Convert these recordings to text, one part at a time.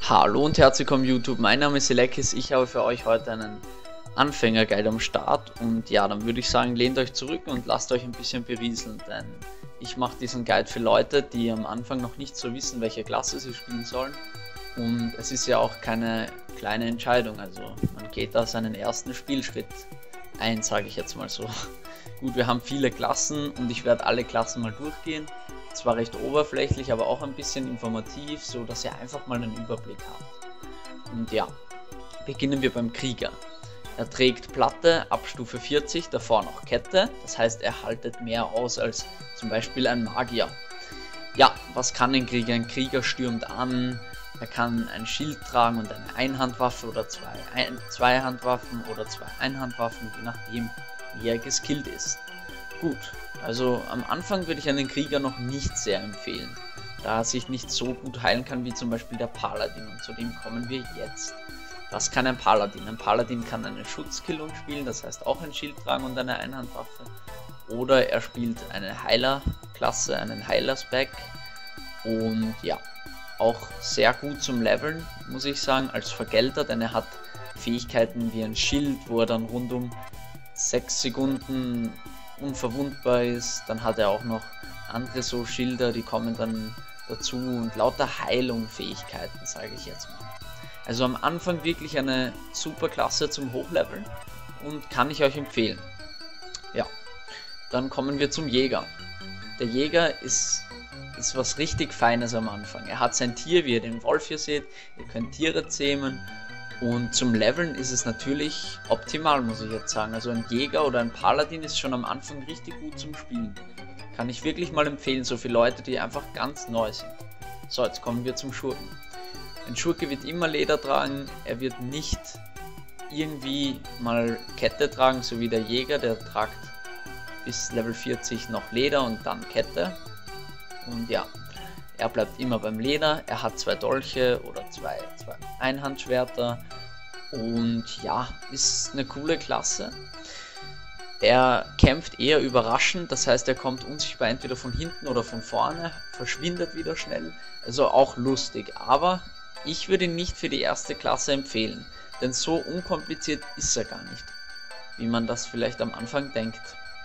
Hallo und herzlich willkommen YouTube, mein Name ist Selekis, ich habe für euch heute einen Anfängerguide am Start und ja, dann würde ich sagen, lehnt euch zurück und lasst euch ein bisschen berieseln, denn ich mache diesen Guide für Leute, die am Anfang noch nicht so wissen, welche Klasse sie spielen sollen, und es ist ja auch keine kleine Entscheidung, also man geht da seinen ersten Spielschritt ein, sage ich jetzt mal so. Gut, wir haben viele Klassen und ich werde alle Klassen mal durchgehen. Zwar recht oberflächlich, aber auch ein bisschen informativ, so dass ihr einfach mal einen Überblick habt. Und ja, beginnen wir beim Krieger. Er trägt Platte ab Stufe 40, davor noch Kette, das heißt er haltet mehr aus als zum Beispiel ein Magier. Ja, was kann ein Krieger? Ein Krieger stürmt an, er kann ein Schild tragen und eine Einhandwaffe oder zwei Zweihandwaffen oder zwei Einhandwaffen, je nachdem wie er geskillt ist. Gut, also am Anfang würde ich einen Krieger noch nicht sehr empfehlen, da er sich nicht so gut heilen kann wie zum Beispiel der Paladin, und zu dem kommen wir jetzt. Was kann ein Paladin? Ein Paladin kann eine Schutzkillung spielen, das heißt auch ein Schild tragen und eine Einhandwaffe. Oder er spielt eine Heilerklasse, einen Heilersback, und ja, auch sehr gut zum Leveln, muss ich sagen, als Vergelter, denn er hat Fähigkeiten wie ein Schild, wo er dann rund um 6 Sekunden unverwundbar ist. Dann hat er auch noch andere so Schilder, die kommen dann dazu, und lauter Heilung-Fähigkeiten, sage ich jetzt mal. Also am Anfang wirklich eine super Klasse zum Hochleveln und kann ich euch empfehlen. Ja, dann kommen wir zum Jäger. Der Jäger ist was richtig Feines am Anfang. Er hat sein Tier, wie ihr den Wolf hier seht, ihr könnt Tiere zähmen. Und zum Leveln ist es natürlich optimal, muss ich jetzt sagen. Also ein Jäger oder ein Paladin ist schon am Anfang richtig gut zum Spielen. Kann ich wirklich mal empfehlen, so für Leute, die einfach ganz neu sind. So, jetzt kommen wir zum Schurken. Ein Schurke wird immer Leder tragen, er wird nicht irgendwie mal Kette tragen, so wie der Jäger, der tragt bis Level 40 noch Leder und dann Kette. Und ja, er bleibt immer beim Leder, er hat 2 Dolche oder zwei Einhandschwerter und ja, ist eine coole Klasse. Er kämpft eher überraschend, das heißt er kommt unsichtbar entweder von hinten oder von vorne, verschwindet wieder schnell, also auch lustig, aber ich würde ihn nicht für die erste Klasse empfehlen, denn so unkompliziert ist er gar nicht, wie man das vielleicht am Anfang denkt.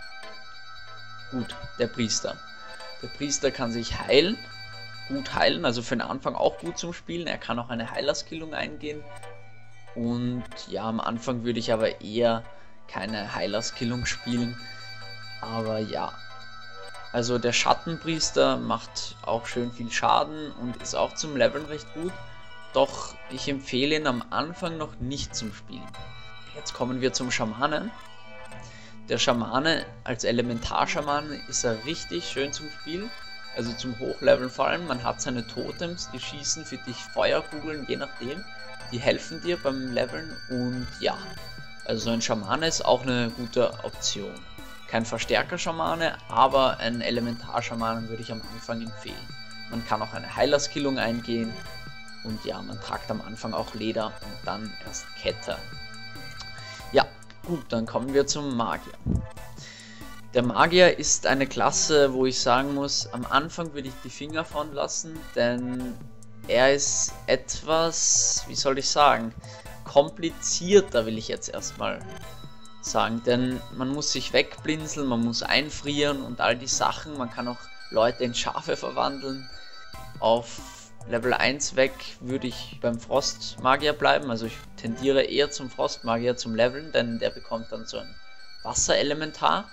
Gut, der Priester. Der Priester kann sich heilen. Gut heilen, also für den Anfang auch gut zum Spielen. Er kann auch eine Heilerskillung eingehen. Und ja, am Anfang würde ich aber eher keine Heilerskillung spielen. Aber ja, also der Schattenpriester macht auch schön viel Schaden und ist auch zum Leveln recht gut. Doch ich empfehle ihn am Anfang noch nicht zum Spielen. Jetzt kommen wir zum Schamanen. Der Schamane als Elementarschamane ist er richtig schön zum Spielen. Also zum Hochleveln vor allem, man hat seine Totems, die schießen für dich Feuerkugeln, je nachdem. Die helfen dir beim Leveln und ja, also so ein Schamane ist auch eine gute Option. Kein Verstärker-Schamane, aber ein Elementarschamanen würde ich am Anfang empfehlen. Man kann auch eine Heilerskillung eingehen und ja, man tragt am Anfang auch Leder und dann erst Kette. Ja, gut, dann kommen wir zum Magier. Der Magier ist eine Klasse, wo ich sagen muss, am Anfang würde ich die Finger von lassen, denn er ist etwas, wie soll ich sagen, komplizierter, will ich jetzt erstmal sagen, denn man muss sich wegblinzeln, man muss einfrieren und all die Sachen, man kann auch Leute in Schafe verwandeln. Auf Level 1 weg würde ich beim Frostmagier bleiben, also ich tendiere eher zum Frostmagier zum Leveln, denn der bekommt dann so ein Wasserelementar.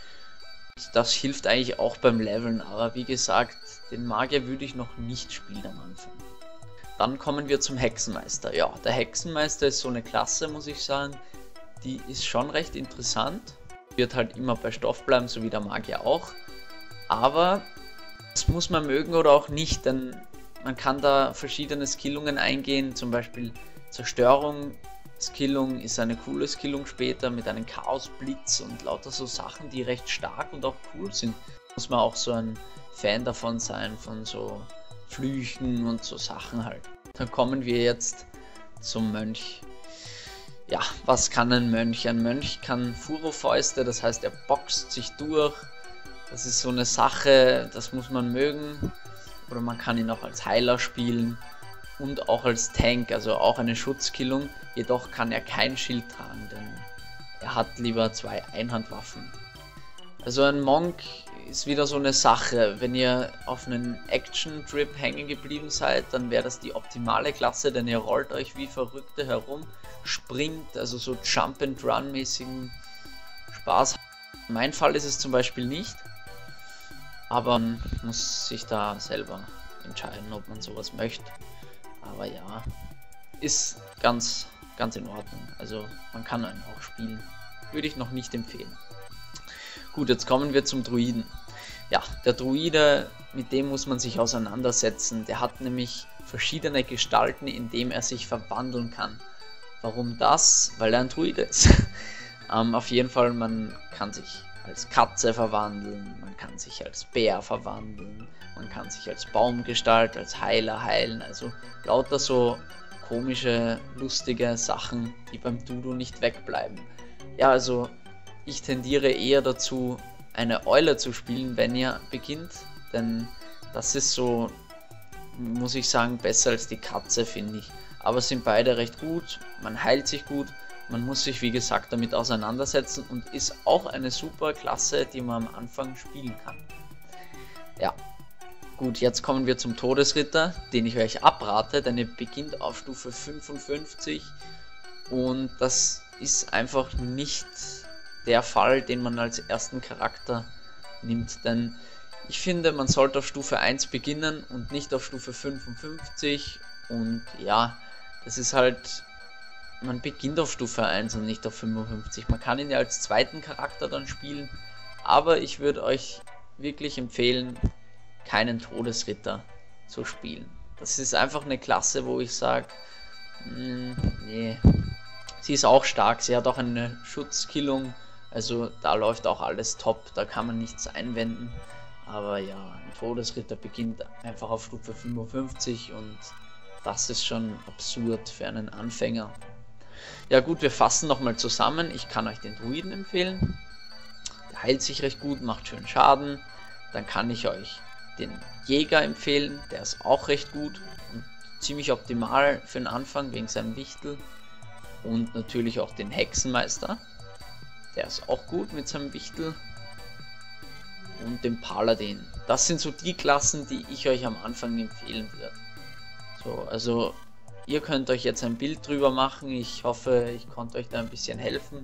Das hilft eigentlich auch beim Leveln, aber wie gesagt, den Magier würde ich noch nicht spielen am Anfang. Dann kommen wir zum Hexenmeister. Ja, der Hexenmeister ist so eine Klasse, muss ich sagen, die ist schon recht interessant. Wird halt immer bei Stoff bleiben, so wie der Magier auch. Aber das muss man mögen oder auch nicht, denn man kann da verschiedene Skillungen eingehen, zum Beispiel Zerstörung. Skillung ist eine coole Skillung später mit einem Chaosblitz und lauter so Sachen, die recht stark und auch cool sind. Muss man auch so ein Fan davon sein, von so Flüchen und so Sachen halt. Dann kommen wir jetzt zum Mönch. Ja, was kann ein Mönch? Ein Mönch kann Furo-Fäuste, das heißt er boxt sich durch. Das ist so eine Sache, das muss man mögen. Oder man kann ihn auch als Heiler spielen. und auch als Tank, also auch eine Schutzkillung, jedoch kann er kein Schild tragen, denn er hat lieber 2 Einhandwaffen. Also ein Monk ist wieder so eine Sache, wenn ihr auf einen Action-Trip hängen geblieben seid, dann wäre das die optimale Klasse, denn ihr rollt euch wie Verrückte herum, springt, also so Jump-and-Run-mäßigen Spaß. Mein Fall ist es zum Beispiel nicht, aber man muss sich da selber entscheiden, ob man sowas möchte. Aber ja, ist ganz in Ordnung. Also man kann einen auch spielen. Würde ich noch nicht empfehlen. Gut, jetzt kommen wir zum Druiden. Ja, der Druide, mit dem muss man sich auseinandersetzen. Der hat nämlich verschiedene Gestalten, in dem er sich verwandeln kann. Warum das? Weil er ein Druide ist. Auf jeden Fall, man kann sich als Katze verwandeln, man kann sich als Bär verwandeln, man kann sich als Baumgestalt, als Heiler heilen, also lauter so komische, lustige Sachen, die beim Dudu nicht wegbleiben. Ja, also ich tendiere eher dazu, eine Eule zu spielen, wenn ihr beginnt, denn das ist so, muss ich sagen, besser als die Katze, finde ich. Aber sind beide recht gut, man heilt sich gut. Man muss sich, wie gesagt, damit auseinandersetzen und ist auch eine super Klasse, die man am Anfang spielen kann. Ja, gut, jetzt kommen wir zum Todesritter, den ich euch abrate, denn ihr beginnt auf Stufe 55 und das ist einfach nicht der Fall, den man als ersten Charakter nimmt, denn ich finde, man sollte auf Stufe 1 beginnen und nicht auf Stufe 55 und ja, das ist halt... Man beginnt auf Stufe 1 und nicht auf 55. Man kann ihn ja als zweiten Charakter dann spielen, aber ich würde euch wirklich empfehlen, keinen Todesritter zu spielen. Das ist einfach eine Klasse, wo ich sage, nee, sie ist auch stark, sie hat auch eine Schutzkillung, also da läuft auch alles top, da kann man nichts einwenden, aber ja, ein Todesritter beginnt einfach auf Stufe 55 und das ist schon absurd für einen Anfänger. Ja gut, wir fassen nochmal zusammen. Ich kann euch den Druiden empfehlen. Der heilt sich recht gut, macht schön Schaden. Dann kann ich euch den Jäger empfehlen. Der ist auch recht gut und ziemlich optimal für den Anfang wegen seinem Wichtel. Und natürlich auch den Hexenmeister. Der ist auch gut mit seinem Wichtel. Und den Paladin. Das sind so die Klassen, die ich euch am Anfang empfehlen würde. So, also... Ihr könnt euch jetzt ein Bild drüber machen. Ich hoffe, ich konnte euch da ein bisschen helfen.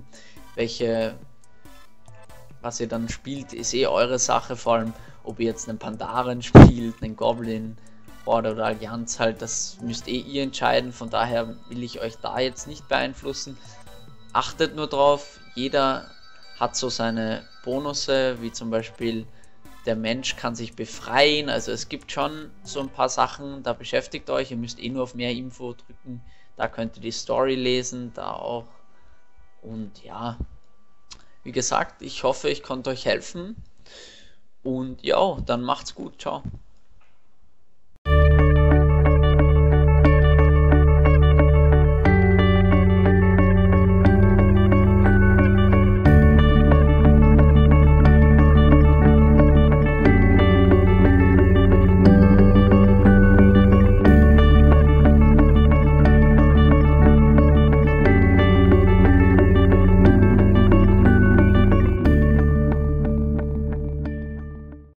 Was ihr dann spielt, ist eh eure Sache. Vor allem, ob ihr jetzt einen Pandaren spielt, einen Goblin, Horde oder Allianz halt. Das müsst eh ihr entscheiden. Von daher will ich euch da jetzt nicht beeinflussen. Achtet nur drauf, jeder hat so seine Bonusse, wie zum Beispiel... Der Mensch kann sich befreien, also es gibt schon so ein paar Sachen, da beschäftigt euch, ihr müsst eh nur auf mehr Info drücken, da könnt ihr die Story lesen, da auch. Und ja, wie gesagt, ich hoffe, ich konnte euch helfen und ja, dann macht's gut, ciao.